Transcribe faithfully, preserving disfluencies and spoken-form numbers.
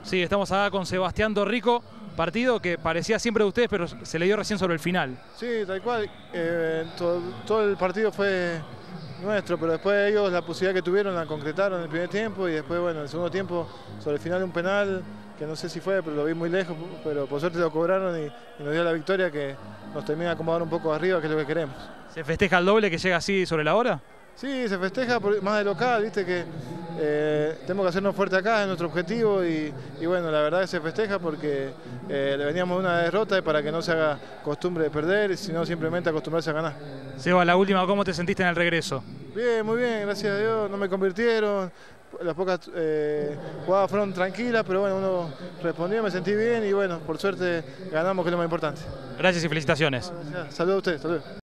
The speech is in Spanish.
Sí, estamos acá con Sebastián Torrico, partido que parecía siempre de ustedes, pero se le dio recién sobre el final. Sí, tal cual. Eh, todo, todo el partido fue nuestro, pero después ellos la posibilidad que tuvieron la concretaron en el primer tiempo y después, bueno, en el segundo tiempo, sobre el final un penal, que no sé si fue, pero lo vi muy lejos, pero por suerte lo cobraron y, y nos dio la victoria que nos termina de acomodar un poco arriba, que es lo que queremos. ¿Se festeja el doble que llega así sobre la hora? Sí, se festeja por, más de local, viste que eh, tenemos que hacernos fuerte acá, es nuestro objetivo y, y bueno, la verdad que se festeja porque eh, le veníamos de una derrota y para que no se haga costumbre de perder, sino simplemente acostumbrarse a ganar. Seba, la última, ¿cómo te sentiste en el regreso? Bien, muy bien, gracias a Dios, no me convirtieron, las pocas eh, jugadas fueron tranquilas, pero bueno, uno respondió, me sentí bien y bueno, por suerte ganamos, que es lo más importante. Gracias y felicitaciones. Gracias. Saludos a ustedes, saludos.